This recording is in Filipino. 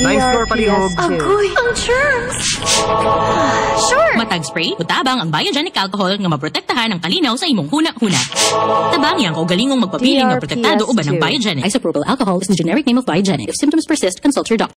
Nice store palihog. Agoy, ang germs. Sure. Matag spray, utabang ang Biogenic Alcohol nga maprotektahan ang kalinaw sa imong huna-huna. Tabang yang o galingong magpapiling nga protektado uban ng Biogenic. Isopropyl alcohol is the generic name of Biogenic. If symptoms persist, consult your doctor.